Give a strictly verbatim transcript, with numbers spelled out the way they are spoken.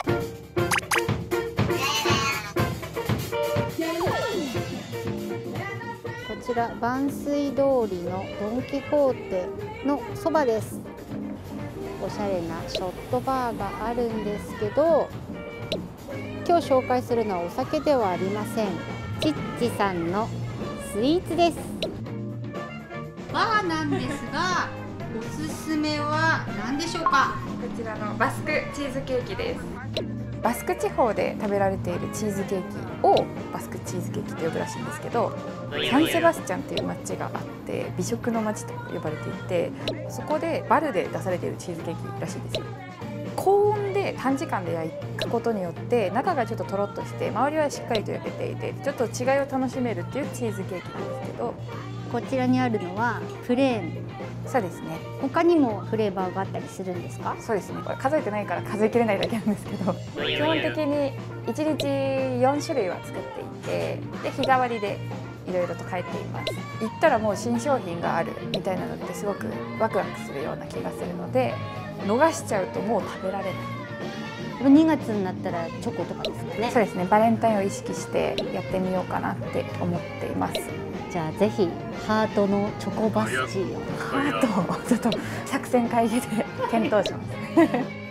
こちら万水通りのドン・キホーテのそばです。おしゃれなショットバーがあるんですけど、今日紹介するのはお酒ではありません。チッチさんのスイーツです。バーなんですが、おすすめは何でしょうか？ こちらのバスクチーズケーキです。バスク地方で食べられているチーズケーキをバスクチーズケーキと呼ぶらしいんですけど、サンセバスチャンっていう街があって美食の街と呼ばれていて、そこでバルで出されているチーズケーキらしいんですよ。高温で短時間で焼くことによって中がちょっととろっとして周りはしっかりと焼けていて、ちょっと違いを楽しめるっていうチーズケーキなんですけど、 こちらにあるのはプレーン。 そうですね。 他にもフレーバーがあったりするんですか？ そうですね。これ数えてないから数えきれないだけなんですけど、基本的にいちにちよんしゅるいは作っていて、で日替わりでいろいろと変えています。行ったらもう新商品があるみたいなのってすごくワクワクするような気がするので、逃しちゃうともう食べられない。 にがつになったらチョコとかですかね？ そうですね。バレンタインを意識してやってみようかなって思っています。 じゃあぜひハートのチョコバスチーを。 ハートをちょっと作戦会議で検討します。